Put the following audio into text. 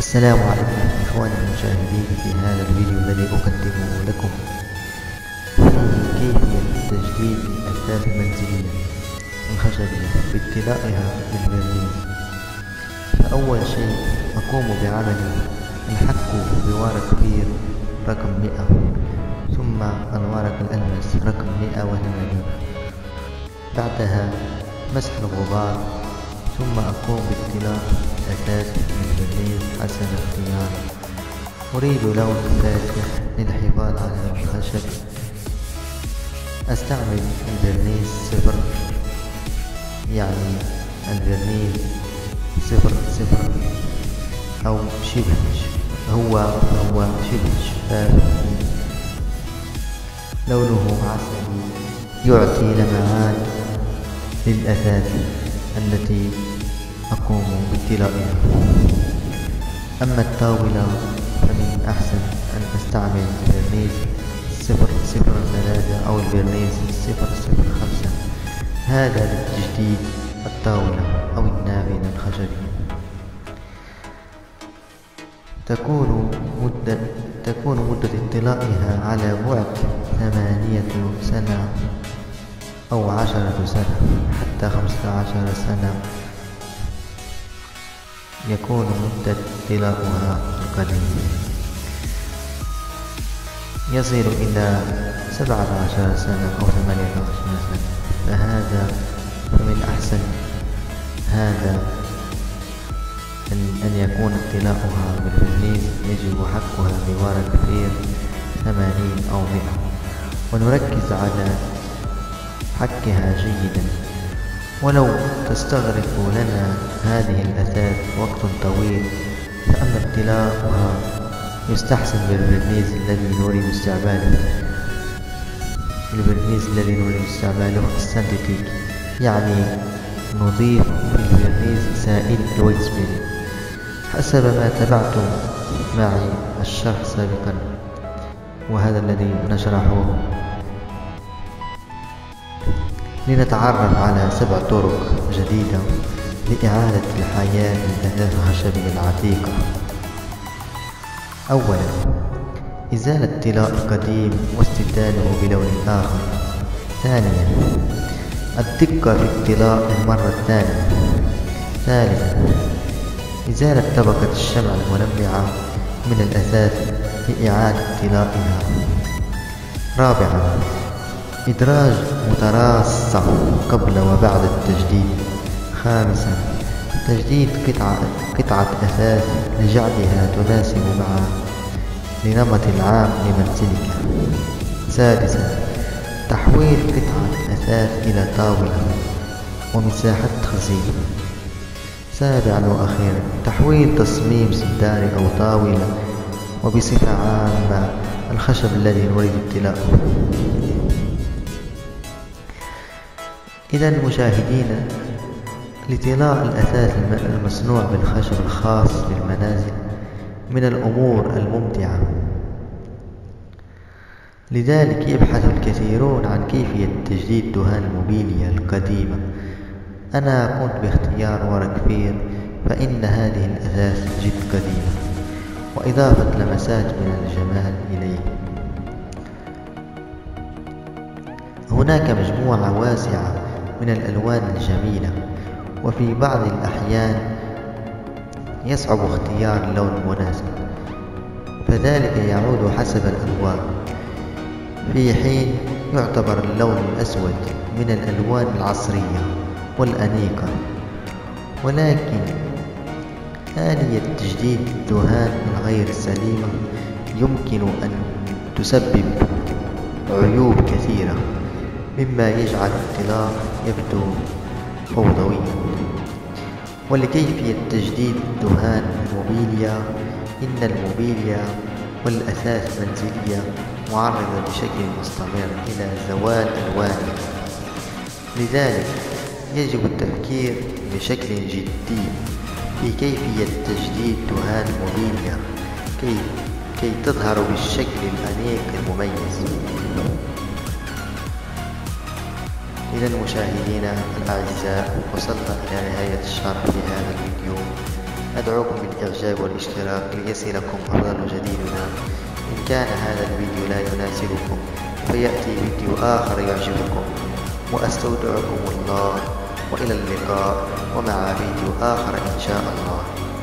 السلام عليكم إخواني المشاهدين. في هذا الفيديو الذي أقدمه لكم فيه كيفية تجديد الأثاث المنزلية الخشبية بابتلائها بالفرنيز. فأول شيء أقوم بعمل الحك بورق كبير رقم 100 ثم الورق الألمس رقم 180. بعدها مسح الغبار، ثم أقوم بابتلاء الأثاث بالفرنيز حسب اختياري. أريد لون فاتح للحفاظ على الخشب، أستعمل الفرنيز 0، يعني الفرنيز 0 أو شبه هو شبه شفاف، لونه عسلي يعطي لمعان للأثاث التي أقوم بابتلائها. أما الطاولة فمن الأحسن أن أستعمل الفرنيز 003 أو الفرنيز 005، هذا لتجديد الطاولة أو النافذة الخشبية. تكون مدة اطلائها على بعد 8 سنة أو 10 سنة حتى 15 سنة يكون مدة اطلاؤها القديم، يصل إلى 17 سنة أو 18 سنة. فمن أحسن هذا أن يكون اطلاؤها بالفرنيز، يجب حكها بورق كبير 80 أو 100، ونركز على حكها جيدا. ولو تستغرق لنا هذه الأثاث وقت طويل، فأما ابتلاؤها يستحسن بالفرنيز الذي نريد استعماله السنتيتيك، يعني نضيف بالفرنيز سائل الويتسبيري حسب ما تبعت معي الشرح سابقا، وهذا الذي نشرحه. لنتعرف على 7 طرق جديدة لإعادة الحياة للأثاث الخشبية العتيقة. أولا، إزالة طلاء القديم واستبداله بلون آخر. ثانيا، الدقة في الطلاء المرة الثانية. ثالثا، إزالة طبقة الشمع الملمعة من الأثاث لإعادة طلائها. رابعا، إدراج متراصة قبل وبعد التجديد. خامسا، تجديد قطعة أثاث لجعلها تناسب مع لنمط العام لمنزلك. سادسا، تحويل قطعة أثاث إلى طاولة ومساحة تخزين. سابعا وأخيرا، تحويل تصميم سداري أو طاولة، وبصفة عامة الخشب الذي نريد ابتلاؤه. إذا مشاهدينا، لطلاء الأثاث المصنوع بالخشب الخاص للمنازل من الأمور الممتعة، لذلك يبحث الكثيرون عن كيفية تجديد دهان الموبيليا القديمة. أنا قمت باختيار ورق كبير، فإن هذه الأثاث جد قديمة، وإضافة لمسات من الجمال إليه. هناك مجموعة واسعة من الألوان الجميلة، وفي بعض الأحيان يصعب اختيار اللون المناسب، فذلك يعود حسب الألوان، في حين يعتبر اللون الأسود من الألوان العصرية والأنيقة. ولكن آلية تجديد الدهان الغير سليمة يمكن أن تسبب عيوب كثيرة، مما يجعل الطلاء يبدو فوضويا. ولكيفية تجديد دهان الموبيليا، إن الموبيليا والأثاث المنزلية معرضة بشكل مستمر إلى زوال ألوانها، لذلك يجب التفكير بشكل جدي في كيفية تجديد دهان الموبيليا كي تظهر بالشكل الأنيق المميز. إذا مشاهدينا الأعزاء، وصلنا إلى نهاية الشرح في هذا الفيديو. أدعوكم بالإعجاب والاشتراك ليصلكم أفضل جديدنا. إن كان هذا الفيديو لا يناسبكم فيأتي فيديو آخر يعجبكم، وأستودعكم الله، وإلى اللقاء، ومع فيديو آخر إن شاء الله.